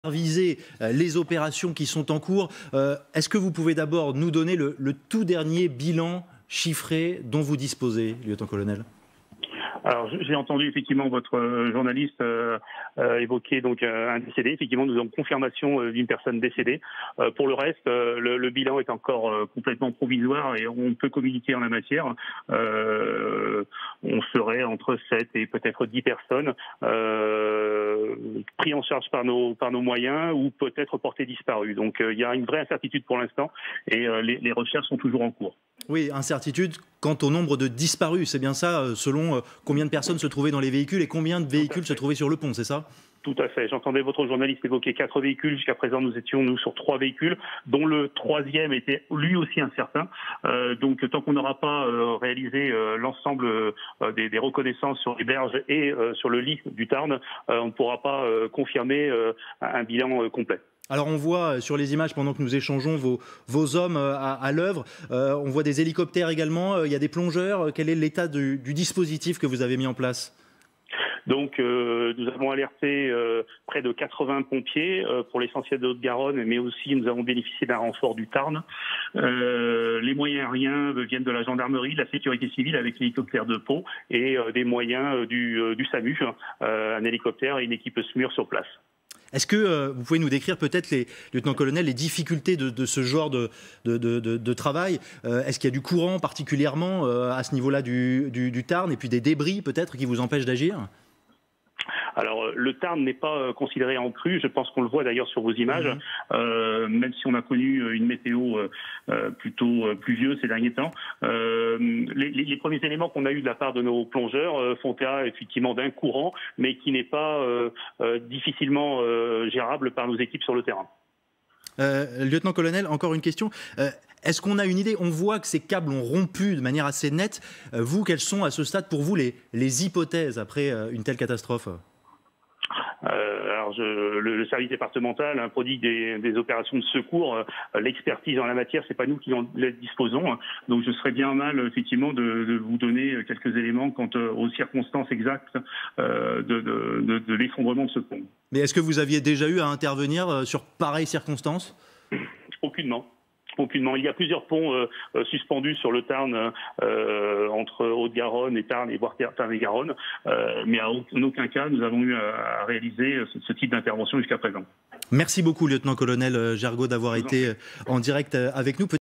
Viser les opérations qui sont en cours. Est-ce que vous pouvez d'abord nous donner le tout dernier bilan chiffré dont vous disposez, lieutenant-colonel? Alors, j'ai entendu effectivement votre journaliste évoquer donc un décédé. Effectivement, nous avons confirmation d'une personne décédée. Pour le reste, le bilan est encore complètement provisoire et on peut communiquer en la matière. On serait entre 7 et peut-être 10 personnes pris en charge par nos moyens ou peut-être portés disparus. Donc, il y a une vraie incertitude pour l'instant et les recherches sont toujours en cours. Oui, incertitude quant au nombre de disparus, c'est bien ça, selon combien de personnes se trouvaient dans les véhicules et combien de véhicules se trouvaient sur le pont, c'est ça? Tout à fait. J'entendais votre journaliste évoquer 4 véhicules. Jusqu'à présent, nous étions sur 3 véhicules, dont le 3e était lui aussi incertain. Donc, tant qu'on n'aura pas réalisé l'ensemble des reconnaissances sur les berges et sur le lit du Tarn, on ne pourra pas confirmer un bilan complet. Alors on voit sur les images, pendant que nous échangeons, vos hommes à l'œuvre. On voit des hélicoptères également, il y a des plongeurs. Quel est l'état du dispositif que vous avez mis en place ? Donc nous avons alerté près de 80 pompiers pour l'essentiel de Haute-Garonne, mais aussi nous avons bénéficié d'un renfort du Tarn. Les moyens aériens viennent de la gendarmerie, de la sécurité civile avec l'hélicoptère de Pau et des moyens du SAMU, un hélicoptère et une équipe SMUR sur place. Est-ce que vous pouvez nous décrire peut-être, lieutenant-colonel, les difficultés de ce genre de travail? Est-ce qu'il y a du courant particulièrement à ce niveau-là du Tarn et puis des débris peut-être qui vous empêchent d'agir? Alors, le Tarn n'est pas considéré en crue, je pense qu'on le voit d'ailleurs sur vos images, même si on a connu une météo plutôt pluvieuse ces derniers temps. Les premiers éléments qu'on a eus de la part de nos plongeurs font cas effectivement d'un courant, mais qui n'est pas difficilement gérable par nos équipes sur le terrain. Lieutenant-colonel, encore une question. Est-ce qu'on a une idée? On voit que ces câbles ont rompu de manière assez nette. Vous, quelles sont à ce stade pour vous les hypothèses après une telle catastrophe? Alors, le service départemental prodigue des opérations de secours. L'expertise en la matière, c'est pas nous qui en disposons. Donc, je serais bien mal, effectivement, de vous donner quelques éléments quant aux circonstances exactes de l'effondrement de ce pont. Mais est-ce que vous aviez déjà eu à intervenir sur pareilles circonstances? Aucunement. Aucunement. Il y a plusieurs ponts suspendus sur le Tarn entre Haute-Garonne et Tarn, et voire Tarn et Garonne, mais en aucun cas nous avons eu à réaliser ce type d'intervention jusqu'à présent. Merci beaucoup, lieutenant-colonel Gergaud, d'avoir été en direct avec nous.